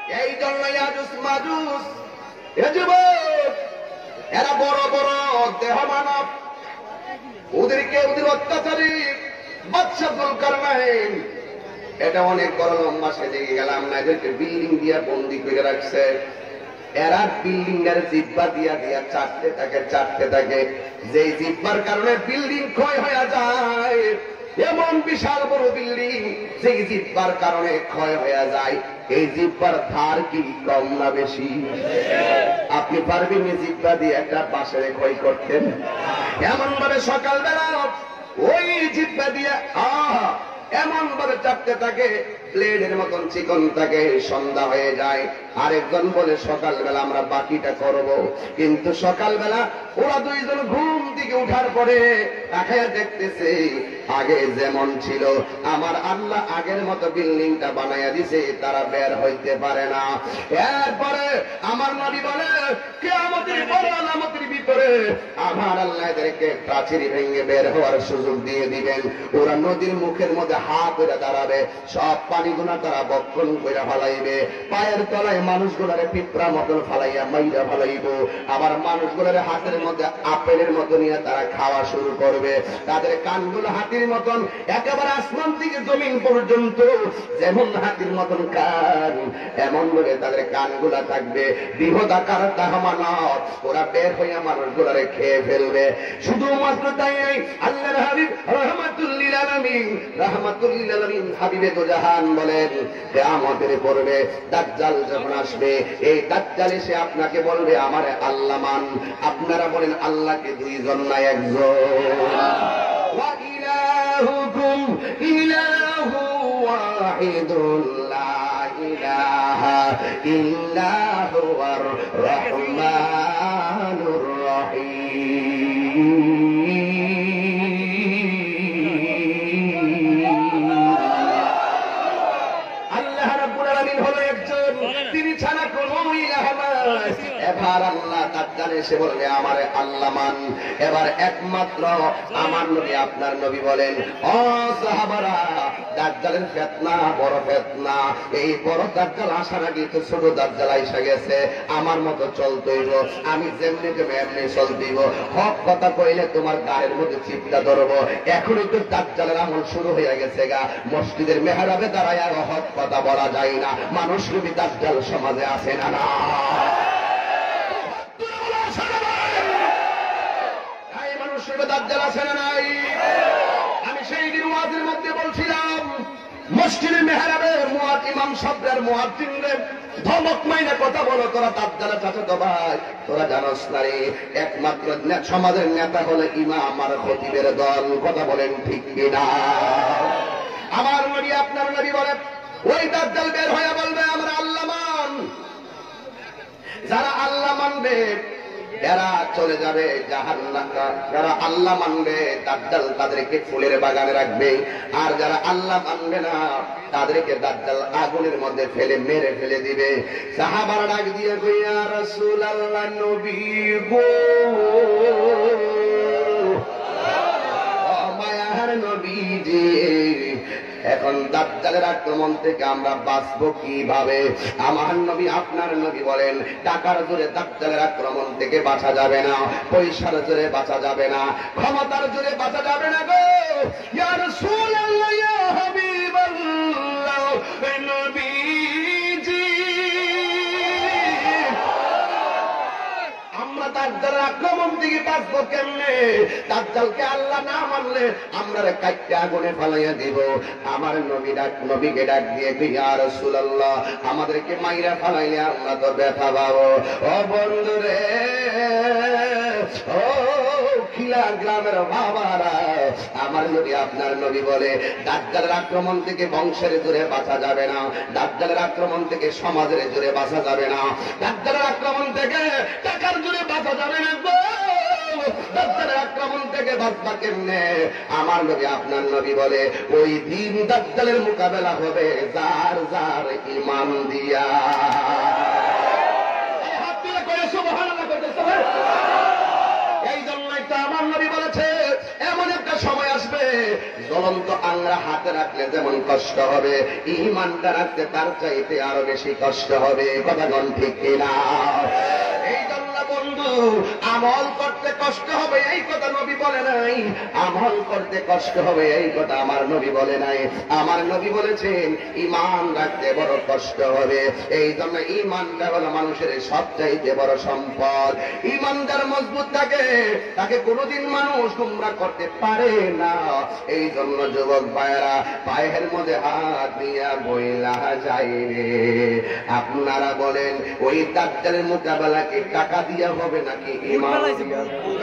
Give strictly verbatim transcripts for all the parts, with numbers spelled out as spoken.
এই জন্য ইয়াজুজ মাজুজ এ যুবক এরা বড় বড় দেহ মানব, ওদেরকে ওদের অত্যাচারী বাদশা যুলকারনাইন এটা অনেক বড় লম্বা সেজে গেলাম না, এদেরকে বিল্ডিং দিয়া বন্দি করে রাখছে। এরা বিল্ডিং এর জিব্বা দিয়া দিয়া চাটতে থাকে চাটতে থাকে, যে জিব্বার কারণে বিল্ডিং ক্ষয় হয়ে যায়। এমন বিশাল বড় বিল্ডিং যে জিব্বার কারণে ক্ষয় হয়ে যায়, এই জিব্বার ধার কি কম না বেশি? আপনি পারবেন এই জিব্বা দিয়ে একটা বাঁশের ক্ষয় করতেন? এমন ভাবে সকালবেলা ওই জিব্বা দিয়ে আহ এমন ভাবে চাপতে থাকে, প্লেনের মতন চিকন থাকে, সন্ধ্যা হয়ে যায়। আরেকজন বলে সকালবেলা আমরা বাকিটা করব, কিন্তু সকালবেলা ওরা দুইজন ঘুম থেকে উঠার পরে তাকায়া দেখতেছে আগে যেমন ছিল আমার আল্লাহ আগের মতো বিল্ডিংটা বানাইয়া দিছে, তারা বের হইতে পারে না। এরপরে আমার নবী বলে কিয়ামতের পর আলামতের ভিতরে আমার আল্লাহ এদেরকে প্রাচীর ভেঙে বের হওয়ার সুযোগ দিয়ে দিবেন। ওরা নদীর মুখের মধ্যে হাত করে দাঁড়াবে, সব পানিগুলা তারা বক্ষণ করে ফালাইবে, পায়ের তলায় মানুষগুলারে পিঁপড়া মতন ফালাইয়া মাইরা ফালাইব, আবার মানুষগুলারে হাতের মধ্যে আপেলের মতো নিয়ে তারা খাওয়া শুরু করবে। তাদের কানগুলো হাতির মতন একেবারে আসমান থেকে জমিন পর্যন্ত যেমন হাতির মতন কান, এমন ভাবে তাদের কানগুলা থাকবে বৃহদাকার তাহমানত। ওরা বের হইয়া মানুষগুলারে খেয়ে ফেলবে। শুধুমাত্র তাই নাই, আল্লাহর হাবিব রাহমাতুল লিল আলামিন রাহমাতুল লিল আলামিন হাবিবে তো জাহান বলেন কিয়ামতের পূর্বে দাজ্জাল যখন আসবে, এই দাজ্জাল এসে আপনাকে বলবে আমারে আল্লাহ মান। আপনারা বলেন আল্লাহকে দুইজন না একজন? ওয়া ইলাহুকুম ইলাহু ওয়াহিদুন লা ইলাহা ইল্লা হুয়ার রহমানুর রহিম। এবার আল্লাহ দাজ্জাল এসে বলবে আমারে আল্লাহ মান। এবার একমাত্র আমার নবী আপনার নবী বলেন ও সাহাবারা, দাজ্জালের ফিতনা বড় ফিতনা। এই বড় দাজ্জাল আসার আগে তো ছোট দাজ্জাল আইসা গেছে। আমার মতো চলতেইব, আমি যেমনি দেব এমনি চলতেইব। হক কথা কইলে তোমার গায়ের মধ্যে চিপটা ধরবো। এখনই তো দাজ্জালের আমল শুরু হয়ে গেছে গা। মসজিদের মেহরাবে দাঁড়ায় আর হক কথা বলা যায় না। মানুষ রূপী দাজ্জাল সমাজে আছে না না? দাজ্জাল আছে না নাই? আমি সেই দিন ওয়াজের মধ্যে বলছিলাম মসজিদের মেহরাবে মুয়াজ ইমাম সাহেবের মুয়াজ্জিনদের ধমক মাইনে কথা বলো, তোরা দাজ্জালের চাচাতো ভাই, তোরা জানোস না রে একমাত্র সমাজের নেতা হলো ইমাম আর খতিবের দল। কথা বলেন ঠিক কিনা? আমার নবী আপনার নবী বলে ওই দাজ্জাল বের হয়ে বলবে আমরা আল্লাহ মান। যারা আল্লাহ মানবে এরা চলে যাবে জাহান্নামে, যারা আল্লাহ মানবে দাজ্জাল তাদেরকে ফুলের বাগানে রাখবে, আর যারা আল্লাহ মানবে না তাদেরকে দাজ্জাল আগুনের মধ্যে ফেলে মেরে ফেলে দিবে। সাহাবারা ডাক দিয়ে কই ইয়া রাসূলুল্লাহ, নবী গো, ও মায়ার নবীজি, এখন দাজ্জালের আক্রমণ থেকে আমরা বাঁচবো কিভাবে? আমার নবী আপনার নবী বলেন টাকার জোরে দাজ্জালের আক্রমণ থেকে বাঁচা যাবে না, পয়সার জোরে বাঁচা যাবে না, ক্ষমতার জোরে বাঁচা যাবে না গো। ইয়া রাসূলুল্লাহ, ইয়া হাবিবাল্লাহ, নবীজি, আমরা দাজ্জালের আক্রমণ থেকে বাঁচবো কেমনে? দাজ্জালকে আল্লাহ না মানলে আমরা কাইটে আগুনে ফালাইয়া দিব। আমার নবী ডাক নবীকে ডাক দিয়ে ইয়া রাসূলুল্লাহ, আমাদেরকে মাইরা ফালাইলে আমরা তো ব্যথা পাবো। ও বন্ধু রে, ও খিলা গ্রামের বাবারা, আমার নবী আপনার নবী বলে দাজ্জালের আক্রমণ থেকে বংশের জোরে বাঁচা যাবে না, দাজ্জালের আক্রমণ থেকে সমাজের জোরে বাঁচা যাবে না, দাজ্জালের আক্রমণ থেকে টাকার জোরে বাঁচা যাবে না গো। দাজ্জালের আক্রমণ থেকে বাঁচবা কেমনে? আমার নবী আপনার নবী বলে ওই দিন দাজ্জালের মোকাবেলা হবে যার যার ঈমান দিয়া। হাত তুলে কয়ে সুবহানাল্লাহ করতেছে। এই জন্যই তো আমার নবী বলেছে এমন একটা সময় আসবে জ্বলন্ত আংরা হাতে রাখলে যেমন কষ্ট হবে, ঈমানটা রাখতে তার চাইতে আরো বেশি কষ্ট হবে। কথা কোন ঠিক কিনা? এই জন্য বন্ধু, আমল করতে কষ্ট হবে এই কথা নবী বলে নাই, আমল করতে কষ্ট হবে এই কথা আমার নবী বলে নাই। আমার নবী বলেছেন ঈমান রাখতে বড় কষ্ট হবে। এই জন্য ঈমানটা হলো মানুষের সবচাইতে বড় সম্পদ। ঈমানদার মজবুত থাকে, তাকে কোনোদিন মানুষ গুমরা করতে পারে না। এই জন্য যুবক ভাইয়েরা, পায়ের মধ্যে হাত দিয়া বইলা যায় রে, আপনারা বলেন ওই দাজ্জালের মোকাবেলা কি টাকা দিয়া হবে নাকি ঈমান দিয়া?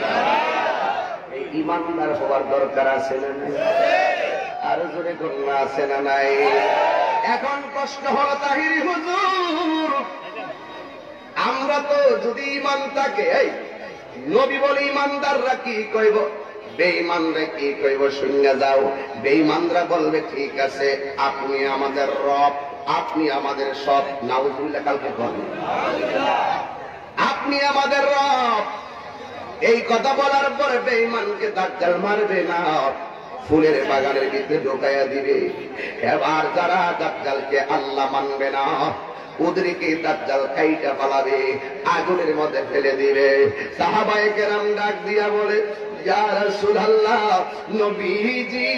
ঈমানদার হওয়ার দরকার আছে না নাই? আর জোরে করুন, আছে না নাই? এখন প্রশ্ন হলো তাহিরি হুজুর, আমরা তো যদি ঈমান থাকে, এই নবী বলে ঈমানদাররা কি কইব, বেঈমানরা কি কইব শুনে যাও। বেঈমানরা বলবে ঠিক আছে, আপনি আমাদের রব, আপনি আমাদের সব। নাউজুবিল্লাহ, কালকে বলেন আপনি আমাদের রব। এই কথা বলার পরে বেঈমানকে দাজ্জাল মারবে না, ফুলের বাগানের ভিতরে ঢোকাইয়া দিবে। এবার যারা দাজ্জালকে আল্লাহ মানবে না, ওদেরকে দাজ্জাল কাইটা পালাবে, আগুনের মধ্যে ফেলে দিবে। সাহাবায়ে কেরাম ডাক দিয়া বলে, ইয়া রাসূলুল্লাহ, নবীজি,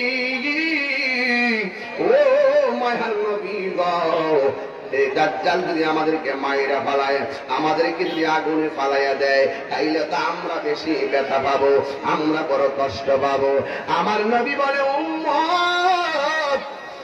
ও মায়ার নবী গো, এই দাজ্জাল যদি আমাদেরকে মাইরা ফালায়, আমাদেরকে যদি আগুনে ফালাইয়া দেয়, তাইলে তো আমরা বেশি ব্যথা পাবো, আমরা বড় কষ্ট পাবো। আমার নবী বলে, উম্মত,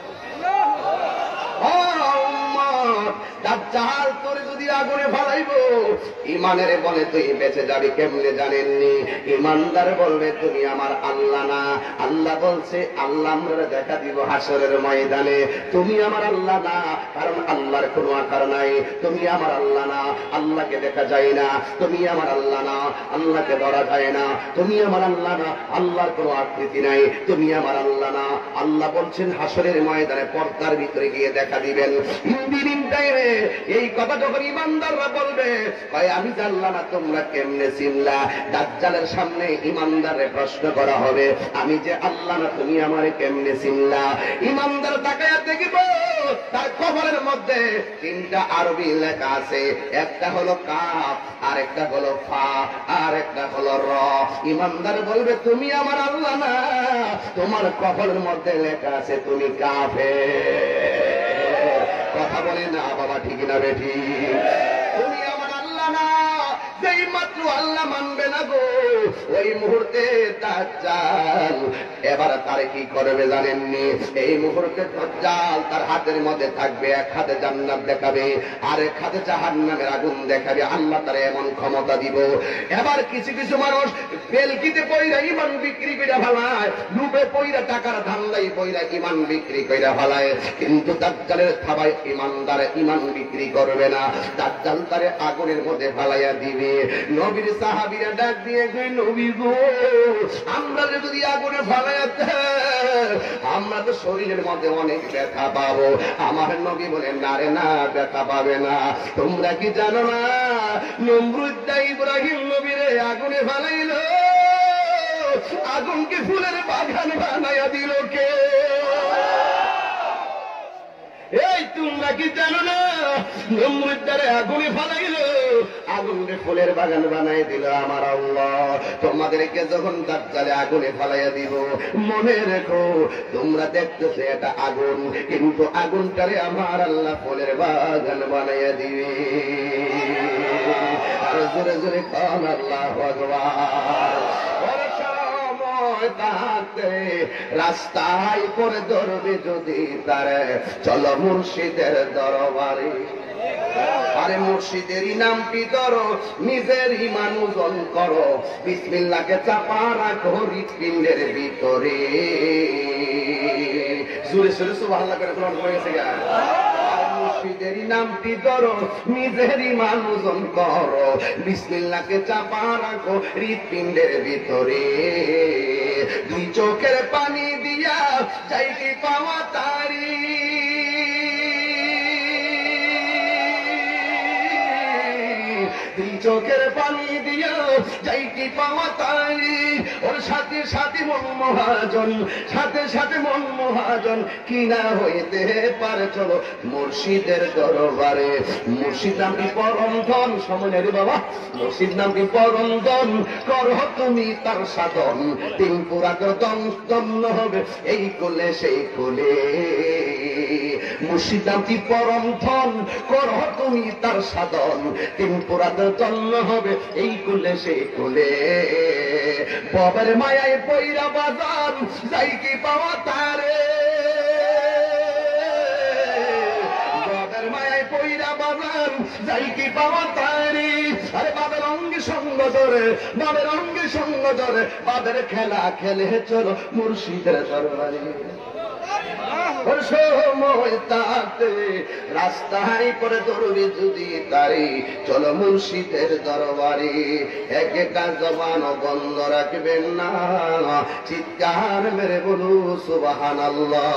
ও উম্মত, দাজ্জাল তোরে যদি আগুনে ফালাইব, ঈমানের বলে তুই বেঁচে যাবি কেমনে জানেননি? ঈমানদার বলবে তুমি আমার আল্লাহ না। আল্লাহ বলছে আল্লাহ আমরা দেখা দিব হাসরের ময়দানে, তুমি আমার আল্লাহ না, কারণ আল্লাহর কোনো আকার নাই। তুমি আমার আল্লাহ না, আল্লাহকে দেখা যায় না। তুমি আমার আল্লাহ না, আল্লাহকে ধরা যায় না। তুমি আমার আল্লাহ না, আল্লাহর কোনো আকৃতি নাই। তুমি আমার আল্লাহ না। আল্লাহ বলছেন হাসরের ময়দানে পর্দার ভিতরে গিয়ে দেখা দিবেন। ইন্দিন টাইমে এই কথা যখন ঈমানদাররা বলবে, ভাই আমি জানলাম না, তোমরা কেমনে চিনলা? দাজ্জালের সামনে ঈমানদারে প্রশ্ন করা হবে, আমি যে আল্লাহ না, তুমি আমারে কেমনে চিনলা? ঈমানদার তাকায়া দেখিব তার কবরের মধ্যে তিনটা আরবি লেখা আছে, একটা হলো কাফ, আর একটা হলো ফা, আর একটা হলো র। ঈমানদার বলবে তুমি আমার আল্লাহ না, তোমার কবরের মধ্যে লেখা আছে তুমি কাফের। কথা বলে না বাবা, ঠিক না বেঠি? তুমি আমার আল্লাহ না। যেই মাত্র আল্লাহ মানবে না গো, ওই মুহূর্তে দাজ্জাল এবার তারে কি করবে জানেননি? এই মুহূর্তে দাজ্জাল তার হাতের মধ্যে থাকবে, এক হাতে জান্নাত দেখাবে, আর এক হাতে জাহান্নামের আগুন দেখাবে। আল্লাহ তারে এমন ক্ষমতা দিব। এবার কিছু কিছু মানুষ বেলকিতে পয়রা ঈমান বিক্রি কইরা ফেলায়, লুপে পয়রা টাকার ধান্দাই পয়রা ঈমান বিক্রি কইরা ফেলায়। কিন্তু দাজ্জালের থাবায় ঈমানদার ঈমান বিক্রি করবে না, দাজ্জাল তারে আগুনের মধ্যে ফেলাইয়া দিবে। নবীর সাহাবীরা ডাক দিয়ে কই, নবী গো, আমরা যদি আগুনে ফেলাইয়া দেই, আমরা তো শরীরের মধ্যে অনেক ব্যথা পাবো। আমার নবী বলেন, না রে না, ব্যথা পাবে না। তোমরা কি জানো না, নমরুদ ইব্রাহিম নবীরে আগুনে ফেলাইল, আগুনকে ফুলের বাগান বানাইয়া দিল কে? এই তোমরা কি জানো না, নমরুদ্দারে আগুনে ফালাইল, আগুনে ফুলের বাগান বানাই দিল আমার আল্লাহ। তোমাদেরকে যখন দাজ্জালে আগুনে ফালাইয়া দিব, মনে রেখো তোমরা দেখতেছো এটা আগুন, কিন্তু আগুনটারে আমার আল্লাহ ফুলের বাগান বানাইয়া দিবে। আর জোরে জোরে কান আল্লাহু আকবার। রাস্তায় করে ধরবে যদি তারে, চলো মুর্শিদের দরবারে। আরে মুর্শিদেরই নামটি ধরো, নিজের ঈমান ওজন করো, বিসমিল্লাহকে চাপা রাখো হৃৎপিণ্ডের ভিতরে। জোরে জোরে সুবহানাল্লাহ করে কোরআন পড়ে গেছে গা। মুর্শিদেরই নামটি ধরো, নিজের ঈমান ওজন করো, বিসমিল্লাহকে চাপা রাখো হৃৎপিণ্ডের ভিতরে। দুই চোখের পানি দিয়া চাইটি পাওয়া তারি, তুই চোখের পানি দিয়া যাই কি পাওয়া তাই ওর সাথে সাথে মন মহাজন সাথে সাথে মন মহাজন কি না হইতে পারে চলো মুর্শিদের দরবারে মুর্শিদ নাম কি পরম ধন সময় রে বাবা মুর্শিদ নাম কি পরম ধন করো তুমি তার সাধন তিন পুরাত দন্ন হবে এই কোলে সেই কোলে মুর্শিদ নাম কি পরম ধন করো তুমি তার সাধন তিন পুরাত দন্ন হবে এই কোলে সেই কোলে বাবার মায়ায় পয়রা বাজান যাই কি পাওয়া তারে বাবার মায়ায় পয়রা বাজান যাই কি পাওয়া তারে আরে বাবার অঙ্গে সঙ্গ ধরে বাবার অঙ্গে সঙ্গ ধরে বাবার খেলা খেলে চলো মুর্শিদের দরবারে সময় তাতে রাস্তায় পরে ধরবি যদি তারি চলো মুর্শিদের দরবারে এক একটা জবান বন্ধ রাখবেন না চিৎকার মেরে বলু সুবহানাল্লাহ।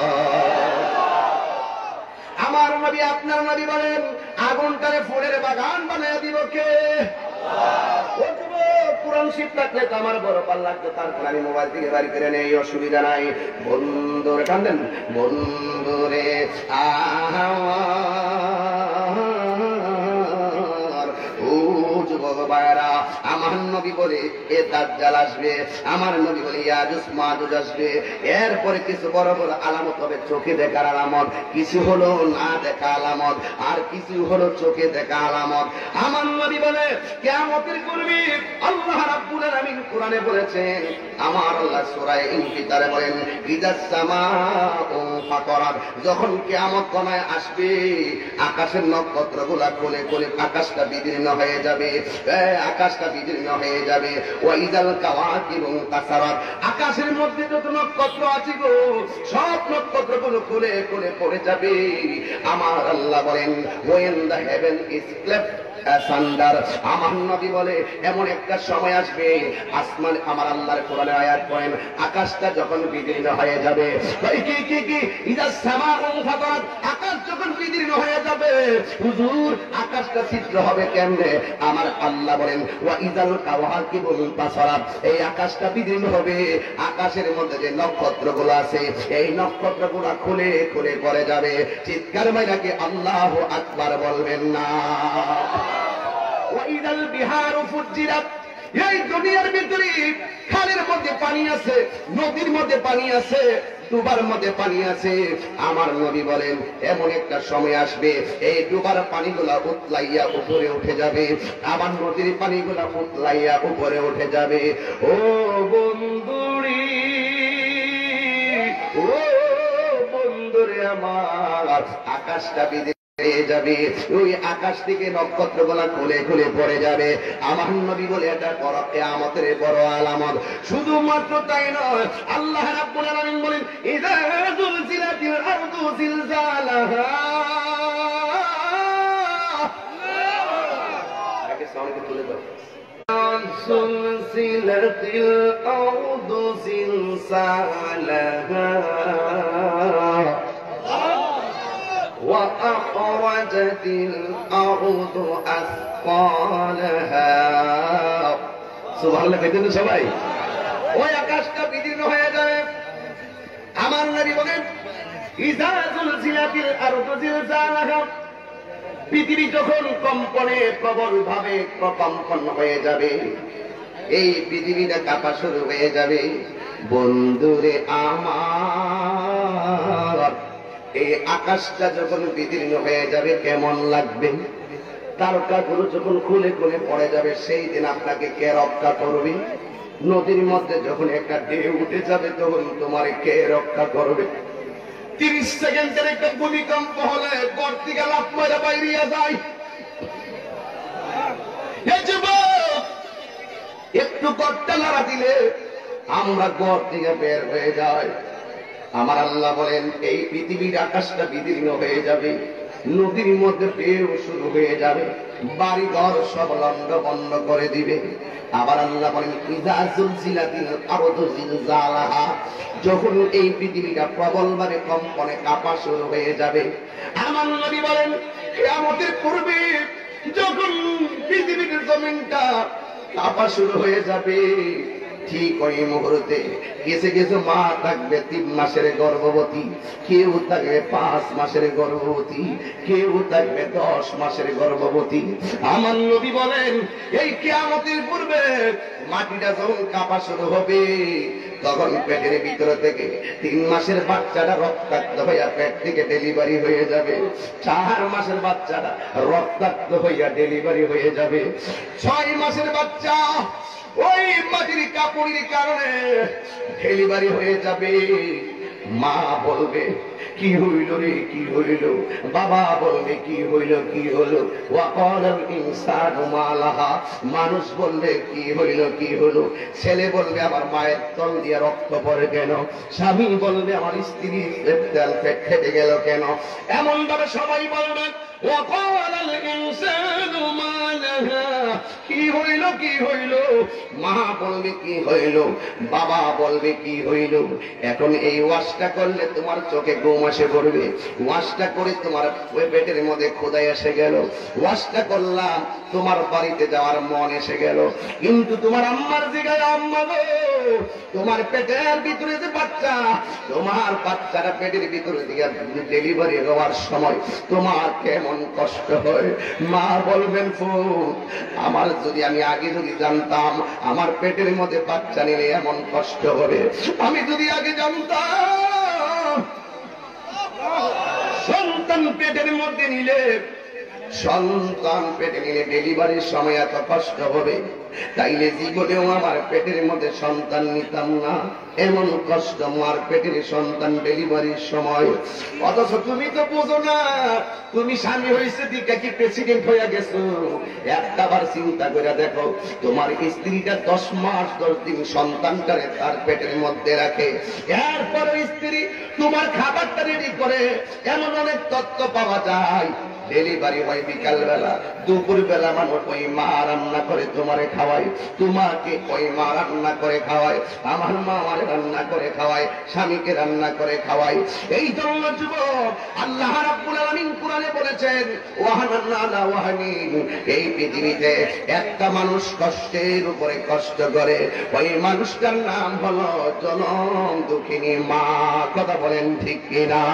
আমার নবী আপনার নবী বলেন আগুনটারে ফুলের বাগান বানায় দিব কে? কোরআন শিব থাকলে তো আমার বড় পাল লাগতো তারপর আমি মোবাইল থেকে বাড়ি করে নেই অসুবিধা নাই। বন্ধুরে কান্দেন বন্ধুরে আমার নবী বলে এ দাজ্জাল আসবে আমার নবী বলে ইয়াজুজ মাজুজ আসবে এরপরে কিছু বড় বড় আলামত হবে চোখে দেখার আলামত কিছু হলো না দেখা আলামত আর কিছু হলো চোখে দেখা আলামত। আমার নবী বলে কিয়ামতের পূর্বে আল্লাহ রাব্বুল আলামিন কোরআনে বলেছেন আমার আল্লাহ সূরা ইনফিতারে বলেন ইযাস সামাউ ফাতারাত যখন কিয়ামত কমায় আসবে আকাশের নক্ষত্রগুলো কোলে কোলে আকাশটা বিদীর্ণ হয়ে যাবে আকাশটা বিদীর্ণ হয়ে যাবে ওয়াইদাল কাওয়াকিবু কাসারাত আকাশের মধ্যে যত নক্ষত্র আছে গো সব নক্ষত্রগুলো কোলে কোলে পড়ে যাবে। আমার আল্লাহ বলেন when the heaven is cleft সান্ডার আমার নবী বলে এমন একটা সময় আসবে আসমান আমার আল্লাহর কোরআনের আয়াত পড়েন আকাশটা যখন বিদীর্ণ হয়ে যাবে কি কি কি ইদা সামাউ ফাতারাত আকাশ যখন বিদীর্ণ হয়ে যাবে হুজুর আকাশটা ছিদ্র হবে কেমনে? আমার আল্লাহ বলেন ওয়া ইদাল কাওয়াকিবু তাসারাত এই আকাশটা বিদীর্ণ হবে আকাশের মধ্যে যে নক্ষত্রগুলো আছে এই নক্ষত্রগুলো খুলে খুলে পড়ে যাবে। চিৎকার মাইরাকে আল্লাহু আকবার বলবেন না? ওয়াইদাল বিহারু ফুজ্জিরাত এই দুনিয়ার ভিতরে খালের মধ্যে পানি আছে নদীর মধ্যে পানি আছে ডুবার মধ্যে পানি আছে। আমার নবী বলেন এমন একটা সময় আসবে এই ডুবার পানিগুলা উতলাইয়া উপরে উঠে যাবে আবার নদীর পানিগুলা উতলাইয়া উপরে উঠে যাবে। ও বন্ধুরি ও বন্ধুরে আমার আকাশটা বিদীর্ণ হয়ে যাবে ওই আকাশ থেকে নক্ষত্রগুলা খুলে খুলে পড়ে যাবে। আমার নবী বলে এটা বড় কিয়ামতের বড় আলামত। শুধুমাত্র তাই নয় আল্লাহ রাব্বুল আলামিন বলেন ইযা যুলজিলাতিল আরদু জিলজালাহা আগে সাউন্ড তুলে দাও যুলজিলাতিল আরদু জিলজালাহা وأخرجت الأرض أثقالها سبحان الله কইতেন সবাই ওই আকাশটা বিদীর্ণ হয়ে যাবে। আমার নবী বলেন ইযা যুলজিলাতিল আরদু জিলজালাহা পৃথিবী যখন কম্পনে প্রবল ভাবে কম্পন হয়ে যাবে এই পৃথিবীটা কাঁপা শুরু হয়ে যাবে। বন্ধুরে আমার এই আকাশটা যখন বিদীর্ণ হয়ে যাবে কেমন লাগবে? তারকাগুলো যখন খুলে খুলে পড়ে যাবে সেই দিন আপনাকে কে রক্ষা করবে? নদীর মধ্যে যখন একটা ঢেউ উঠে যাবে তখন তোমার কে রক্ষা করবে? তিরিশ সেকেন্ডের একটা ভূমিকম্প হলে ঘর থেকে লাফ মারা বাইরিয়া যায়। একটু ঘরটা নাড়া দিলে আমরা ঘর থেকে বের হয়ে যাই। আমার আল্লাহ বলেন এই পৃথিবীর আকাশটা বিদীর্ণ হয়ে যাবে নদীর মধ্যে ঢেউ শুরু হয়ে যাবে বাড়ি ঘর সব লন্ড বন্ধ করে দিবে। আবার আল্লাহ বলেন ইযা যুলজিলাতিল আরদু জিলজালাহা যখন এই পৃথিবীটা প্রবলভাবে কম্পনে কাঁপা শুরু হয়ে যাবে। আমার নবী বলেন কিয়ামতের পূর্বে যখন পৃথিবীতে জমিনটা কাঁপা শুরু হয়ে যাবে। ঠিক ওই মুহূর্তে কিছু কিছু মা থাকবে তিন মাসের গর্ভবতী, কেউ থাকবে পাঁচ মাসের গর্ভবতী, কেউ থাকবে দশ মাসের গর্ভবতী। আমার নবী বলেন এই কিয়ামতের পূর্বে মাটিটা যখন কাঁপা শুরু হবে তখন পেটের ভিতরে থেকে তিন মাসের বাচ্চাটা রক্তাক্ত হইয়া পেট থেকে ডেলিভারি হয়ে যাবে, চার মাসের বাচ্চাটা রক্তাক্ত হইয়া ডেলিভারি হয়ে যাবে, ছয় মাসের বাচ্চা ওই মাটির কাপড়ের কারণে ডেলিভারি হয়ে যাবে। মা বলবে কি হইল রে, কি হইল? বাবা বলবে কি হইল, কি হলো? ওয়াকালাল ইনসানু মা লাহা, মানুষ বলবে কি হইল, কি হলো? ছেলে বলবে আমার মায়ের তল দিয়ে রক্ত পড়ে কেন? স্বামী বলবে আমার স্ত্রী পেট ফেটে গেল কেন? এমন ভাবে সবাই বলবে ওয়াকালাল ইনসানু মা লাহা, কি হইল, কি হইল? মা বলবে কি হইল, বাবা বলবে কি হইল। এখন এই ওয়াজটা করলে তোমার চোখে ঘুম আসে পড়বে, ওয়াজটা করে তোমার পেটের মধ্যে খোদাই এসে গেল, ওয়াজটা করলাম তোমার বাড়িতে যাওয়ার মন এসে গেল। কিন্তু তোমার আম্মার জায়গায় আম্মা গো, তোমার পেটের ভিতরে যে বাচ্চা, তোমার বাচ্চাটা পেটের ভিতরে দিয়ে ডেলিভারি হওয়ার সময় তোমার কেমন কষ্ট হয়। মা বলবেন ফুট, আমার যদি আমি আগে যদি জানতাম আমার পেটের মধ্যে বাচ্চা নিলে এমন কষ্ট হবে, আমি যদি আগে জানতাম সন্তান পেটের মধ্যে নিলে সন্তান পেটে নিলে ডেলিভারির সময় এত কষ্ট হবে, তাইলে জীবনেও আমার পেটের মধ্যে সন্তান নিতাম না। এমন কষ্ট মার পেটের সন্তান ডেলিভারির সময়। অথচ তুমি তো বোঝো না, তুমি স্বামী হয়েছে দিকে কি প্রেসিডেন্ট হয়ে গেছো? একটাবার চিন্তা করে দেখো, তোমার স্ত্রীটা দশ মাস দশ দিন সন্তানটারে তার পেটের মধ্যে রাখে, এরপর স্ত্রী তোমার খাবারটা রেডি করে। এমন অনেক তথ্য পাওয়া যায়, ডেলিভারি হয় বিকাল বেলা, দুপুর বেলা মানুষ ওই মা রান্না করে তোমারে খাওয়ায়, তোমাকে ওই মা রান্না করে খাওয়ায়, আমার মা আমার রান্না করে খাওয়ায়, স্বামীকে রান্না করে খাওয়ায়। এই জন্য যুবক আল্লাহ রাব্বুল আলামিন কোরআনে বলেছেন ওয়াহানান আলা ওয়াহানিন, এই পৃথিবীতে একটা মানুষ কষ্টের উপরে কষ্ট করে, ওই মানুষটার নাম হলো জনম দুঃখিনী মা। কথা বলেন ঠিক কিনা?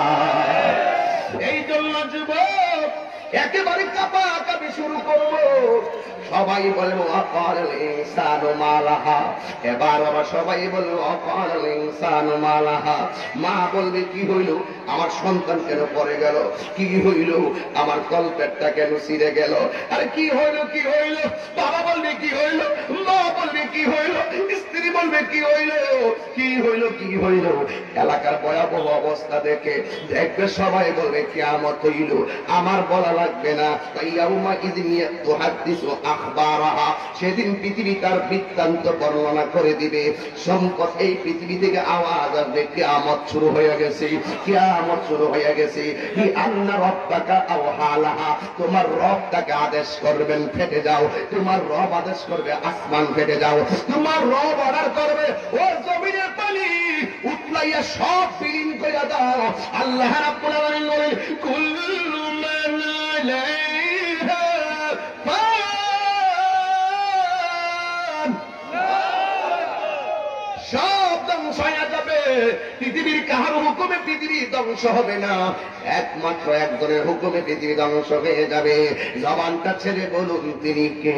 এই জন্য যুবক একেবারে কাপা কাপি শুরু করবো, সবাই বলবো ওয়াকালাল ইনসানু মা লাহা। এবার আবার সবাই বলবো ওয়াকালাল ইনসানু মা লাহা। মা বলবে কি হইল, আমার সন্তান কেন পড়ে গেল? কি হইল, আমার তলপেটটা কেন ছিঁড়ে গেল? আরে কি হইল, কি হইল? বাবা বলবে কি হইল, মা বলবে কি হইল, স্ত্রী বলবে কি হইল, কি হইল, কি হইল? এলাকার ভয়াবহ অবস্থা দেখে দেখবে সবাই বলবে কিয়ামত হইল। আমার বলা লাগবে না, ইয়াউমা ইযিন তুহাদ্দিসু আখবারাহা, সেদিন পৃথিবী তার বৃত্তান্ত বর্ণনা করে দিবে। সম্পদ এই পৃথিবী থেকে আওয়াজ আসবে কিয়ামত শুরু হয়ে গেছে, কিয়ামত শুরু হয়ে গেছে। কি আন্না রাব্বাকা আওহা লাহা, তোমার রব তাকে আদেশ করবেন ফেটে যাও, তোমার রব আদেশ করবে আসমান ফেটে যাও, তোমার রব অর্ডার করবে ও জমিনের পানি উতলাইয়া সব বিলীন করে দাও। আল্লাহ রাব্বুল আলামিন বলেন কুল্লু মান আলাইহা ফান, সব ধ্বংস হয়ে যাবে। পৃথিবীর কাহার হুকুমে পৃথিবী ধ্বংস হবে না, একমাত্র একজনের হুকুমে পৃথিবী ধ্বংস হয়ে যাবে। জবানটা ছেড়ে বলুন তিনি কে?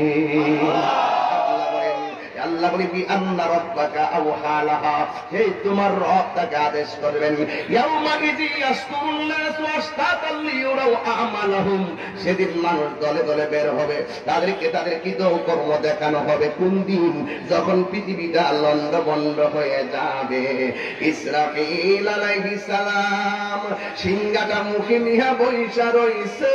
আল্লাহ বলি বি আন্না রাব্বাকা আওহা লাহা, হে তোমার রব তাকে আদেশ করবেন। ইয়াউমা ইযি ইয়াসতুরুন নাসু আশতাতাল লিউরাউ আমালাহুম, সেদিন মানুষ দলে দলে বের হবে, তাদেরকে তাদের কৃতকর্ম দেখানো হবে। কোন দিন? যখন পৃথিবীটা লন্ডভন্ড হয়ে যাবে। ইসরাফিল আলাইহিস সালাম সিংহাটা মুখে নিয়া বইসা রইছে,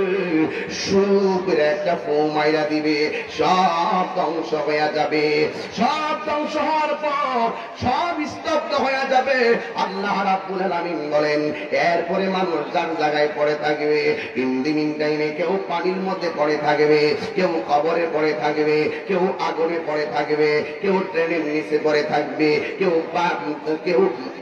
শুকরে একটা ফু মাইরা দিবে, সব ধ্বংস হয়ে যাবে। সব ধ্বংস হওয়ার পর সব স্তব্ধ হয়ে যাবে। আল্লাহ রাব্বুল আলামিন বলেন এরপরে মানুষ যার জায়গায় পড়ে থাকবে। ইন দি মিন টাইমে কেউ পানির মধ্যে পড়ে থাকবে, কেউ কবরে পড়ে থাকবে, কেউ আগুনে পড়ে থাকবে, কেউ ট্রেনের নিচে পড়ে থাকবে, কেউ কেউ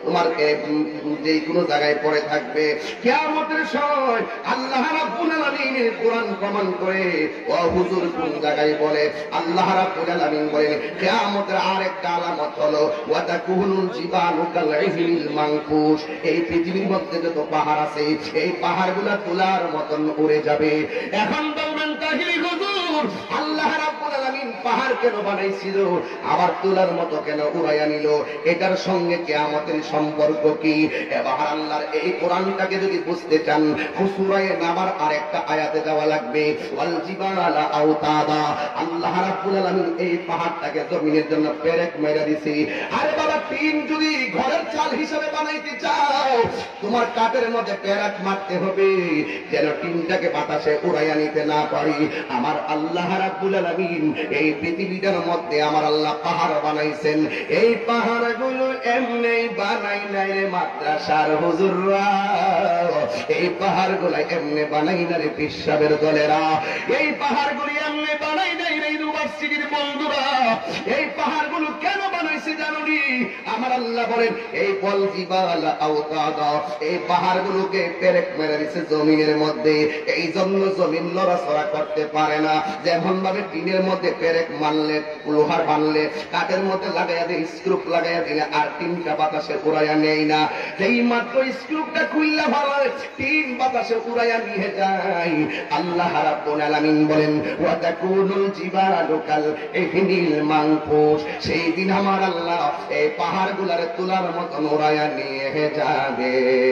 তোমার যে কোনো জায়গায় পড়ে থাকবে। কিয়ামতের সময় আল্লাহ রাব্বুল আলামিনের কোরআন প্রমাণ করে ও হুজুর কোন জায়গায় বলে আল্লাহ রাব্বুল আলামিন বলেন কিয়ামতের আরেকটা আলামত হলো ওয়া তাকুনুল জিবালু কাল ইহনিল মানফুস। এই পৃথিবীর মধ্যে যত পাহাড় আছে এই পাহাড়গুলো তুলার মতন উড়ে যাবে। এখন বলবেন তাহলে হুজুর আল্লাহ রাব্বুল আলামিন পাহাড় কেন বানাইছিল আবার তুলার মতো কেন উড়াইয়া নিল? এটার সঙ্গে কিয়ামতের সম্পর্ক কি? এবার আল্লাহর এই কোরআনটাকে যদি বুঝতে চান সূরা নামার আরেকটা আয়াতে যাওয়া লাগবে ওয়াল জিবালা আওতাদা। আল্লাহ রাব্বুল আলামিন এই পাহাড়টাকে জমিনের জন্য পেরেক মেরে দিয়েছে। আরে বাবা টিন যদি ঘরের চাল হিসেবে বানাইতে চাও তোমার কাঠের মধ্যে পেরেক মারতে হবে যেন টিনটাকে বাতাসে উড়াইয়া নিতে না পারি। আমার আল্লাহ রাব্বুল আলামিন এই পৃথিবীটার মধ্যে আমার আল্লাহ পাহাড় বানাইছেন। এই পাহাড়গুলো এমনি বানাই নাই রে মাদ্রাসার হুজুররা, এই পাহাড়গুলো এমনি বানাই না রে পিসাবের দলেরা, এই পাহাড়গুলি এমনি বানাই নাই রে ইউনিভার্সিটির বন্ধুরা। এই পাহাড়গুলো কেন বানাইছে জানুনি? আমার আল্লাহ বলেন এই বল জিবাল আওতাদা, এই পাহাড়গুলোকে পেরেক মেরে দিয়েছে জমিনের মধ্যে। এই জন্য জমিন লড়াচড়া করতে পারে না। যেমন ভাবে টিনের মধ্যে পেরেক মারলে লোহার বানলে কাঠের মধ্যে লাগাইয়া দিয়ে স্ক্রুপ লাগাইয়া দিলে আর টিনটা বাতাসে উড়াইয়া নেই না। এই মাত্র স্ক্রুপটা খুললে ভালো টিন বাতাসে উড়াইয়া নিয়ে যায়। আল্লাহ রাব্বুল আলামিন বলেন ওয়া তাকুনুল জিবালু কাল ইহনিল মানফুস। সেই দিন আমার আল্লাহ এই পাহাড়গুলার তুলার মতন উড়াইয়া নিয়ে যাবে।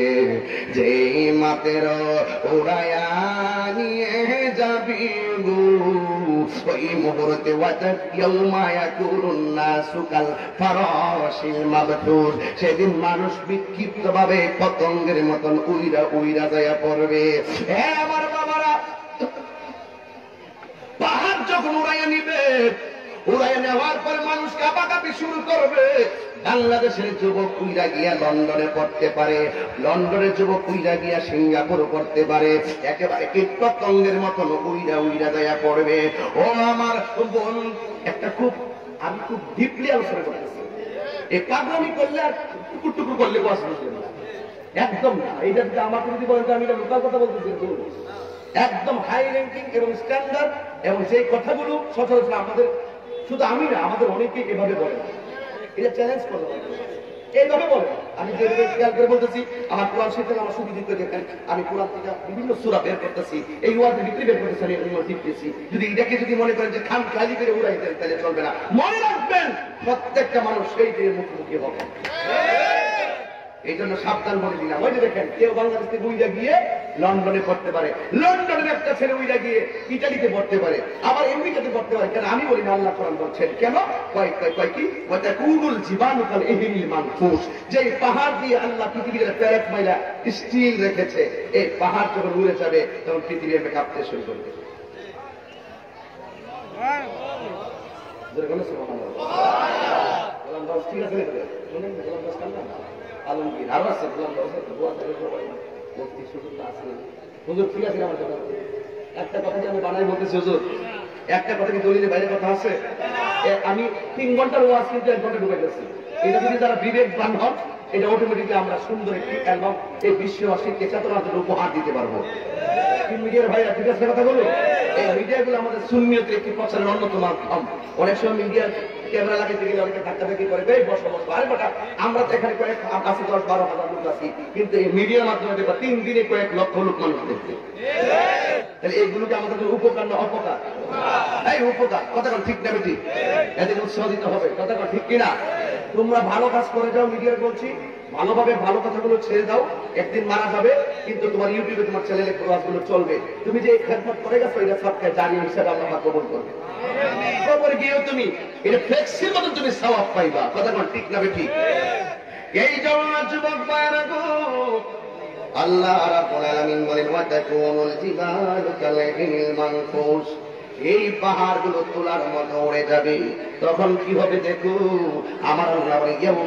যেই মাতের উড়াইয়া নিয়ে যাবি গো ওই মুহূর্তে ওয়াতাক ইয়াউমা ইয়াকুনুন নাসু কাল ফারাশিল মাবথুর। সেদিন মানুষ বিক্ষিপ্ত ভাবে পতঙ্গের মতন উইরা উইরা যায়া পড়বে। হে আমার বাবারা, পাহাড় যখন উড়াইয়া নিবে উড়াইয়া নেওয়ার পর মানুষ কাঁপাকাঁপি শুরু করবে। বাংলাদেশের যুবক উইরা গিয়া লন্ডনে পড়তে পারে, লন্ডনের যুবক উইরা গিয়া সিঙ্গাপুর পড়তে পারে, একেবারে কীট পতঙ্গের মতন উইরা উইরা যাইয়া পড়বে। ও আমার বোন, একটা খুব আমি খুব ডিপলি আলোচনা করতেছি। এই পাগলামি করলে আর টুকুর টুকুর করলে একদম না। এইটা যদি আমাকে যদি বলেন আমি এটা লোকাল কথা বলতেছি, একদম হাই র্যাঙ্কিং এবং স্ট্যান্ডার্ড, এবং সেই কথাগুলো সচরাচর আমাদের শুধু আমি না আমাদের অনেকে এভাবে বলে, এটা চ্যালেঞ্জ করতে হবে এইভাবে বলে। আমি যেভাবে খেয়াল করে বলতেছি আমার কোরআন শিখতে আমার সুবিধিত দেখেন আমি কোরআন থেকে বিভিন্ন সূরা বের করতেছি, এই ওয়ার্ডে বিক্রি বের করতেছি, আমি শিখতেছি। যদি এটাকে যদি মনে করেন যে খাম খালি করে উড়াই দেন তাহলে চলবে না। মনে রাখবেন প্রত্যেকটা মানুষ সেই দিয়ে মুখোমুখি হবে। এই জন্য সাবধান বলে দিলাম। ওই যে দেখেন কেউ বাংলাদেশ থেকে উইরা গিয়ে লন্ডনে পড়তে পারে, লন্ডনের একটা ছেলে উইরা গিয়ে ইটালিতে পড়তে পারে, আবার আমেরিকাতে পড়তে পারে। কেন? আমি বলি না, আল্লাহ কোরআন বলছেন। কেন? কয় কয় কি ওটা কুরুল জীবাণু কাল ইহনিল মানফুস। যে পাহাড় দিয়ে আল্লাহ পৃথিবীর প্যারেক মাইলা স্টিল রেখেছে, এই পাহাড় যখন উড়ে যাবে তখন পৃথিবী এমনি কাঁপতে শুরু করবে। ঠিক আছে আলমগীর আরো আছে হুজুর, ঠিক আছে আমার কথা। একটা কথা যে আমি বানাই বলতেছি হুজুর, একটা কথা কি দলিলের বাইরে কথা আছে? আমি তিন ঘন্টার ওয়াজ কিন্তু এক ঘন্টা ঢুকে গেছি। এটা যদি যারা বিবেকবান হন এটা অটোমেটিকলি আমরা সুন্দর একটি অ্যালবাম এই বিশ্ববাসীকে চেতনার জন্য উপহার দিতে পারবো। মিডিয়ার ভাইরা ঠিক আছে কথা বলো, এই মিডিয়াগুলো আমাদের সুন্নিয়তের একটি প্রচারের অন্যতম মাধ্যম। অনেক সময় মিডিয়ার ক্যামেরা লাগাইতে গেলে অনেকে ধাক্কা ধাক্কি করে বেশ বসো বসো। আরে বেটা আমরা তো এখানে কয়েক আশি দশ বারো হাজার লোক আছি, কিন্তু এই মিডিয়ার মাধ্যমে দেখবা তিন দিনে কয়েক লক্ষ লোক মানুষ দেখবে। তাহলে এইগুলোকে আমাদের উপকার না অপকার? এই উপকার। কথা কন ঠিক না বেটি? এদের উৎসাহ দিতে হবে। কথা কন ঠিক কিনা? তোমরা ভালো কাজ করে যাও, মিডিয়ার বলছি ভালোভাবে ভালো কথাগুলো ছেড়ে দাও। একদিন মারা যাবে কিন্তু তোমার ইউটিউবে তোমার চ্যানেলে ক্লাসগুলো চলবে। তুমি যে খেদমত করে গেছো এটা সবকে জানি হিসাবে আল্লাহ কবুল করবে। কবরে গিয়েও তুমি এটা ফ্লেক্সির মতো তুমি সওয়াব পাইবা। কথা কন ঠিক না বেটি? এই জন্য যুবক ভাইরা গো, আল্লাহ রাব্বুল আলামিন বলেন ওয়া তাকুনুল জিবালু কাল ইহনিল মানফুস। এই পাহাড়গুলো তোলার মতো উড়ে যাবে। তখন কি হবে দেখো, আমার আল্লাহ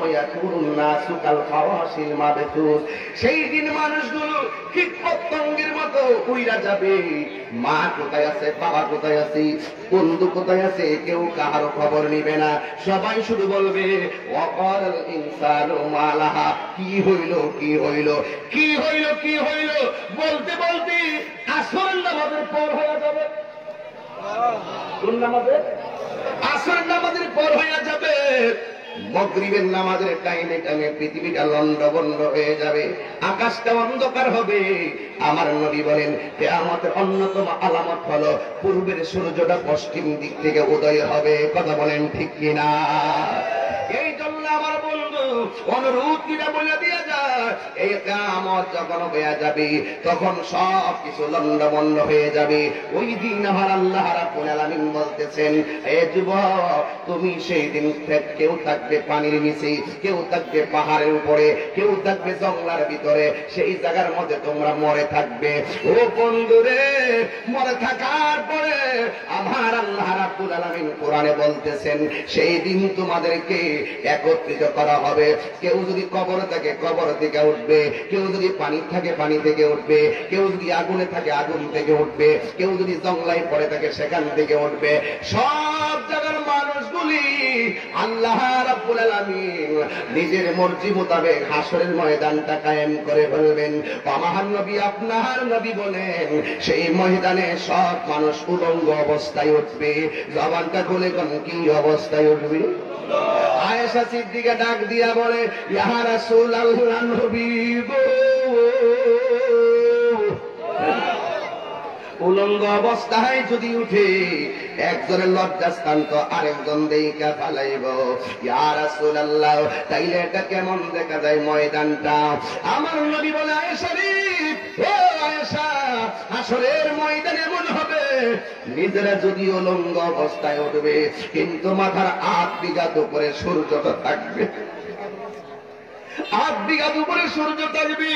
সেই দিন মানুষগুলো কীট পতঙ্গের মতো উড়া যাবে। মা কোথায় আছে, বাবা কোথায় আছে, বন্ধু কোথায় আছে, কেউ কাহারও খবর নিবে না। সবাই শুধু বলবে ওয়াকাল ইনসানু মা লাহা, কি হইল কি হইল কি হইল কি হইল বলতে বলতে আসর নামাজের পর হয়ে যাবে। কোন নামাজের? আসর নামাজের পর হয়ে যাবে। মাগরিবের নামাজের টাইমে টাইমে পৃথিবীটা লন্ডভন্ড হয়ে যাবে, আকাশটা অন্ধকার হবে। আমার নবী বলেন কিয়ামতের অন্যতম আলামত হলো পূর্বের সূর্যটা পশ্চিম দিক থেকে উদয় হবে। কথা বলেন ঠিক কিনা? এই জন্য আমার বন্ধু অনুরোধ কিনা বলে দিয়ে যায়, এই কিয়ামত যখন হয়ে যাবে তখন সব কিছু লন্ডভন্ড হয়ে যাবে। ওই দিন আমার আল্লাহ রাব্বুল আলামিন বলতেছেন, এ যুবক তুমি সেই দিন কেউ থাকবে পানির নিচে, কেউ থাকবে পাহাড়ের উপরে, কেউ থাকবে জঙ্গলের ভিতরে, সেই জায়গার মধ্যে তোমরা মরে থাকবে। ও বন্ধুরে, মরে থাকার পরে আমার আল্লাহ রাব্বুল আলামিন কোরআনে বলতেছেন সেই দিন তোমাদেরকে একত্রিত করা হবে। কেউ যদি কবর থাকে কবর থেকে উঠবে, কেউ যদি পানি থাকে পানি থেকে উঠবে, কেউ যদি আগুনে থাকে আগুন থেকে উঠবে, কেউ যদি জঙ্গলায় পড়ে থাকে সেখান থেকে উঠবে। সব জায়গার মানুষগুলি আল্লাহ রাব্বুল আলামিন নিজের মর্জি মোতাবেক হাসরের ময়দানটা কায়েম করে ফেলবেন। আমার নবী আপনার নবী বলেন সেই ময়দানে সব মানুষ উলঙ্গ অবস্থায় উঠবে। জবানটা খুলে কোন কি অবস্থায় উঠবে? আয়েশা সিদ্দিকা ডাক দিয়া বলে, ইয়া রাসূলুল্লাহ, নবী গো, উলঙ্গ অবস্থায় যদি উঠে একজনের লজ্জাস্থান তো আরেকজন দেইকা ফালাইব। ইয়া রাসূলুল্লাহ, তাইলে এটা কেমন দেখা যায় ময়দানটা? আমার নবী বলে, আয়েশা রে, ও আয়েশা, হাসরের ময়দান এমন হবে নিজেরা যদি উলঙ্গ অবস্থায় উঠবে কিন্তু মাথার আট বিঘাত উপরে সূর্যটা থাকবে, আট বিঘাত উপরে সূর্য থাকবে।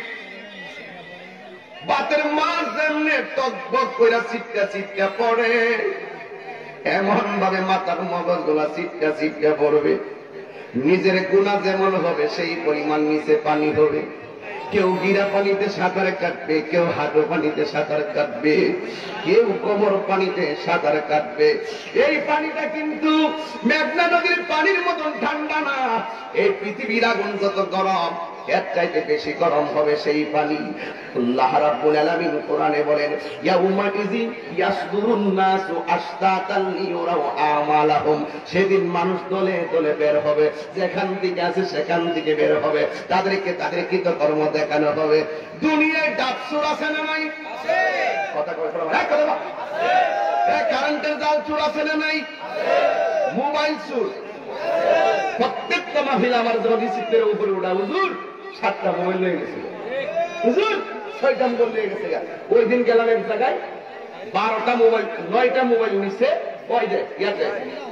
বাতের মাছ যেমনে টকবক করে চিটকা চিটকা পড়ে এমন ভাবে মাথার মগজ গুলা চিটকা চিটকা পড়বে। নিজের গুনাহ যেমন হবে সেই পরিমাণ নিচে পানি হবে। কেউ গিরা পানিতে সাঁতার কাটবে, কেউ হাঁটু পানিতে সাঁতার কাটবে, কেউ কোমর পানিতে সাঁতার কাটবে। এই পানিটা কিন্তু মেঘনা নদীর পানির মতন ঠান্ডা না। এই পৃথিবীর আগুন যত গরম এর চাইতে বেশি গরম হবে সেই পানি। আল্লাহ রাব্বুল আলামিন কোরআনে বলেন, ইয়াউমা ইযিন ইয়াসদুরুন নাসু আশতাতান লিয়ুরাউ আমালাহুম, সেদিন মানুষ দলে দলে বের হবে, যেখান থেকে আছে সেখান থেকে বের হবে, তাদেরকে তাদের কৃতকর্ম দেখানো হবে। দুনিয়ায় ডাবসুর আছে না নাই? আছে। কথা কয় কথা বলে কথা বল। আছে। এই কারেন্টের জাল চুর আছে না নাই? আছে। মোবাইল চুর আছে। প্রত্যেকটা মাহফিল আমার যখন রিসিপ্টের উপরে উঠা, হুজুর সাতটা মোবাইল নিয়ে গেছে, হুজুর ছয়টা মোবাইল নিয়ে গেছে। ওই দিন গেলাম এক জায়গায়, বারোটা মোবাইল নয়টা মোবাইল নিচ্ছে। ওই যে ইয়াতে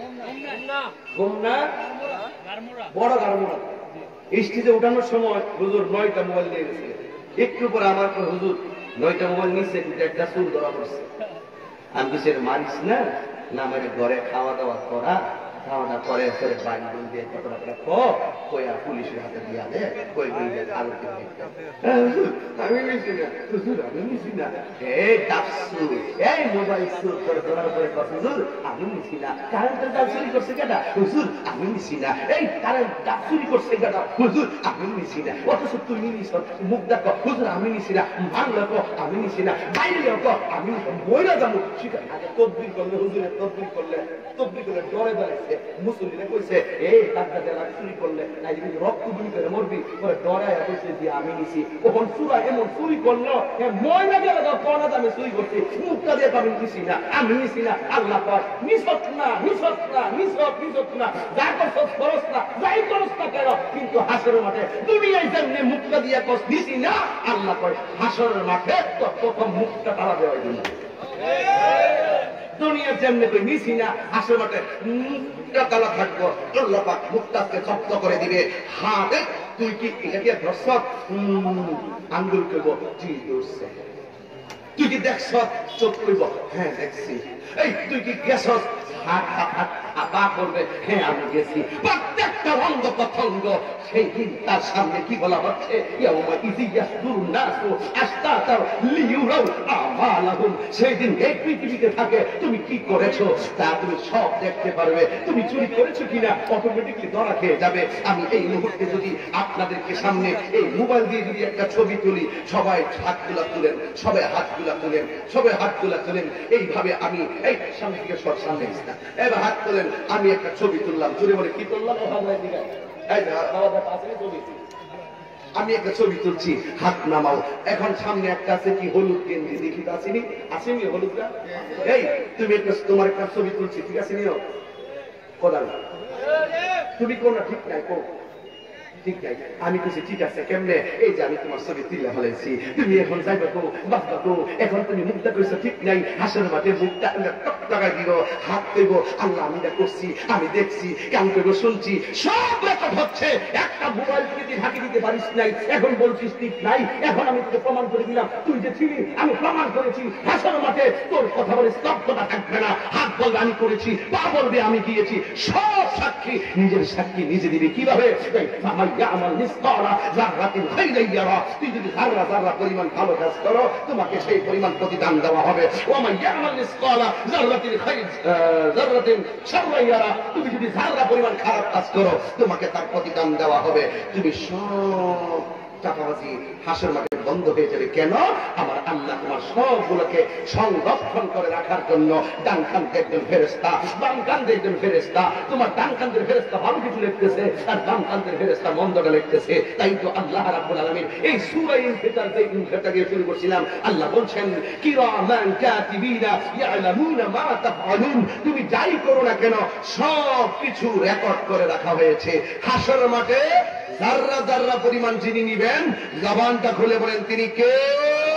বড় গারমোড়া স্টেজে উঠানোর সময় হুজুর নয়টা মোবাইল নিয়ে গেছে। একটু পরে আমার হুজুর নয়টা মোবাইল নিচ্ছে, একটা চুর ধরা পড়ছে। আমি কিছু মারিস না, না মানে ঘরে খাওয়া দাওয়া করা, খাওয়া দাওয়া করে ফেরে বাড়ি দিয়ে কতটা কয়া পুলিশের হাতে দিয়া দে, কই আলো আমি মিশি না, হুজুর আমি মিশি না। এই ডাবসু, এই মোবাইল চুর করে ধরার পরে হুজুর আমি মিশি না। কারেন্টের জাল চুরি করছে কেটা? হুজুর আমি মিশি না। এই কারেন্ট ডাব চুরি করছে কেটা? হুজুর আমি মিশি না। অথচ তুমি নিস, মুখ দেখো, হুজুর আমি মিশি না। ভাঙলে কো আমি মিশি না। বাইরে কো আমি বইরা যাবো। সেখানে আগে তদবির করলে, হুজুরের তদবির করলে, তদবির করলে ডরে দাঁড়াইছে। মুসলিমরা কইছে এই টাকা দেলা চুরি করলে নাই যদি রক্ত বুনি করে মরবি, ওরে ডরায় কইছে যে আমি নিছি। ওখন চুরা এমন চুরি করলো, ময়না গেলে কনা দামে চুরি করছে, মুখটা দিয়ে আমি নিছি না, আমি নিছি না। আল্লাহ কয় নিছত না, নিছত না, নিছত নিছত না, যা করছ খরচ না, যাই খরচ না কেন, কিন্তু হাসরের মাঠে দুনিয়ায় যেমনি মুখটা দিয়ে কস নিছি না, আল্লাহ কয় হাসরের মাঠে তো প্রথম মুখটা তারা দেওয়া জন্য। দুনিয়া যেমনি করে নিছি না, হাসরের মাঠে মুখটা তালা থাকবো। আল্লাহ পাক মুখটাকে জব্দ করে দিবে। হ্যাঁ দেখ তুই কি এটা দিয়ে ধরছ? আঙ্গুল করবো, জি ধরছে। তুই কি দেখছ? চোখ কইব হ্যাঁ দেখছি। এই তুই কি গেছ? হাত হাত হাত পা করবে হ্যাঁ আমি গেছি। প্রত্যেকটা অঙ্গ প্রত্যঙ্গ সেই দিন তার সামনে কি বলা হচ্ছে? সেই দিন এই পৃথিবীতে থাকে তুমি কি করেছো তা তুমি সব দেখতে পারবে। তুমি চুরি করেছো কিনা অটোমেটিকলি ধরা খেয়ে যাবে। আমি এই মুহূর্তে যদি আপনাদেরকে সামনে এই মোবাইল দিয়ে যদি একটা ছবি তুলি, সবাই হাতগুলা তুলেন, সবাই হাতগুলা তুলেন, সবাই হাতগুলা তুলেন। এইভাবে আমি এই সামনে থেকে সব সামনে না, এবার হাত তোলেন। আমি একটা ছবি তুললাম, জুড়ে বলে কি তুললাম? আমি একটা ছবি তুলছি, হাত নামাও। এখন সামনে একটা আছে কি হলুদ গেঞ্জি, দেখি আসেনি? আসেনি হলুদটা? এই তুমি একটা তোমার একটা ছবি তুলছি, ঠিক আছে নিও কোদাল তুমি কোন ঠিক নাই কো ঠিক নাই। আমি কিছু ঠিক আছে কেমনে? এই যে আমি তোমার ছবি তুলে ফেলেছি, তুমি এখন যাইবা তো বাঁচবা তো। এখন তুমি মুখটা কইছো ঠিক নাই, হাসের মাঠে মুখটা টাকায় দিব, হাত দেব। আল্লাহ আমি এটা করছি, আমি দেখছি, কেমন করবো শুনছি, সব রেকর্ড হচ্ছে। একটা মোবাইল থেকে তুই ঢাকি দিতে পারিস নাই, এখন বলছিস ঠিক নাই। এখন আমি তোকে প্রমাণ করে দিলাম তুই যে ছিলি, আমি প্রমাণ করেছি। হাসের মাঠে তোর কথা বলে স্তব্ধতা থাকবে না। হাত বলবে আমি করেছি, পা বলবে আমি গিয়েছি, সব সাক্ষী নিজের সাক্ষী নিজে দিবি। কিভাবে? আমার তুই যদি জাররা জাররা পরিমাণ ভালো কাজ করো, তোমাকে সেই পরিমাণ প্রতিদান দেওয়া হবে। তুমি যদি জাররা পরিমাণ খারাপ কাজ করো, তোমাকে তার প্রতিদান দেওয়া হবে। তুমি সব চাপাবাজি হাসের মাঠে বন্ধ হয়ে যাবে। কেন? আমার আল্লাহ তোমার সবগুলোকে সংরক্ষণ করে রাখার জন্য ডান কান দেখবেন ফেরেশতা, বাম কান দেখবেন ফেরেশতা। তোমার ডান কানের ফেরেশতা ভালো কিছু লিখতেছে, আর বাম কানের ফেরেশতা মন্দটা লিখতেছে। তাই তো আল্লাহ রাব্বুল আলামিন এই সূরা ইনফিতার যে ইনফিতার দিয়ে শুরু করছিলাম, আল্লাহ বলছেন কিরামান কাতিবিনা ইয়ালামুনা মা তাফআলুন। তুমি যাই করো না কেন সব কিছু রেকর্ড করে রাখা হয়েছে। হাসর মাঠে জাররা জাররা পরিমাণ যিনি নিবেন, জবানটা খুলে বলেন তিনি কে?